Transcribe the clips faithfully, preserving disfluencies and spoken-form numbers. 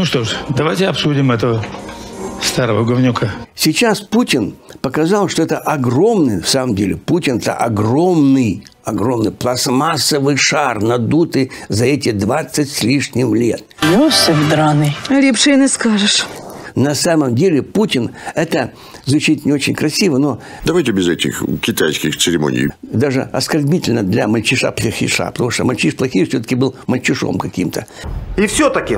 Ну что ж, давайте обсудим этого старого говнюка. Сейчас Путин показал, что это огромный, в самом деле, Путин – это огромный, огромный пластмассовый шар, надутый за эти двадцать с лишним лет. Йосип драный. Лепше и не скажешь. На самом деле Путин – это звучит не очень красиво, но… Давайте без этих китайских церемоний. Даже оскорбительно для мальчиша-плохиша, потому что мальчиш-плохиш все-таки был мальчишом каким-то. И все-таки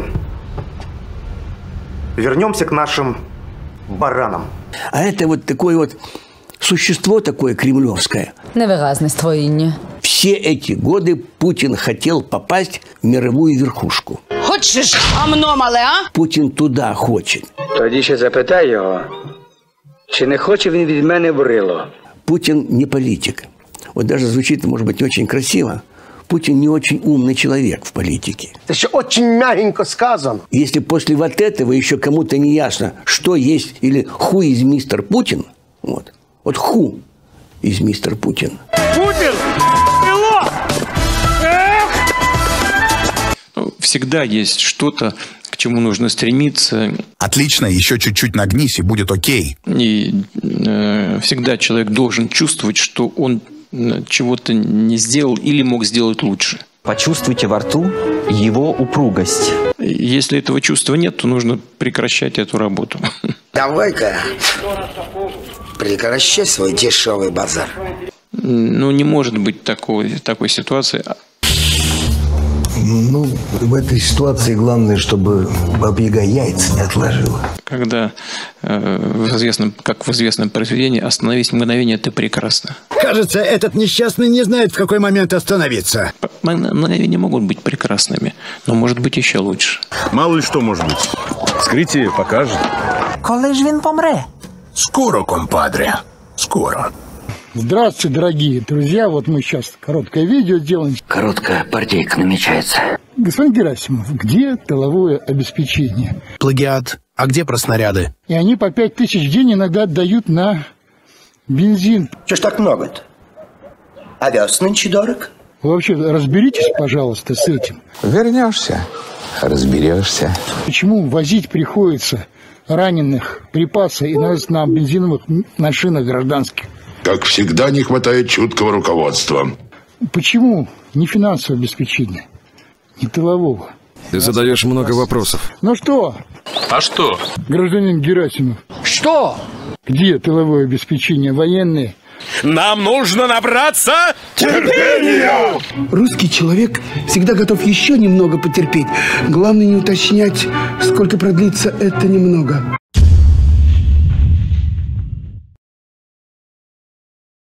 вернемся к нашим баранам. А это вот такое вот существо такое кремлевское. Невиразне створіння. Все эти годы Путин хотел попасть в мировую верхушку. Хочеш амно мале, а? Путин туда хочет. Тоді ще запитай його, чи не хоче він від мене брило. Путин не политик. Вот даже звучит, может быть, не очень красиво. Путин не очень умный человек в политике. Это еще очень мягенько сказано. Если после вот этого еще кому-то не ясно, что есть или ху из мистер Путин, вот, вот ху из мистер Путин. Путин! Всегда есть что-то, к чему нужно стремиться. Отлично, еще чуть-чуть нагнись, и будет окей. И э, всегда человек должен чувствовать, что он чего-то не сделал или мог сделать лучше. Почувствуйте во рту его упругость. Если этого чувства нет, то нужно прекращать эту работу. Давай-ка прекращай свой дешевый базар. Ну, не может быть такой, такой ситуации. Ну, в этой ситуации главное, чтобы Баба-Яга яйца не отложила. Когда, э, в известном, как в известном произведении, «Остановись мгновение, ты прекрасна». Кажется, этот несчастный не знает, в какой момент остановиться. Мгновения могут быть прекрасными, но может быть еще лучше. Мало ли что может быть. Вскрытие покажет. Коли ж він помре? Скоро, компадре, скоро. Здравствуйте, дорогие друзья. Вот мы сейчас короткое видео делаем. Короткая партийка намечается. Господин Герасимов, где тыловое обеспечение? Плагиат. А где про снаряды? И они по пять тысяч в день иногда отдают на бензин. Что ж так много-то? Овес нынче дорог. Вы вообще разберитесь, пожалуйста, с этим. Вернешься, разберешься. Почему возить приходится раненых, припасы и нас на бензиновых машинах гражданских? Как всегда, не хватает чуткого руководства. Почему не финансовое обеспечение, не тылового? Ты задаешь много вопросов. Ну что? А что? Гражданин Герасимов. Что? Где тыловое обеспечение, военные? Нам нужно набраться терпения! Русский человек всегда готов еще немного потерпеть. Главное не уточнять, сколько продлится это немного.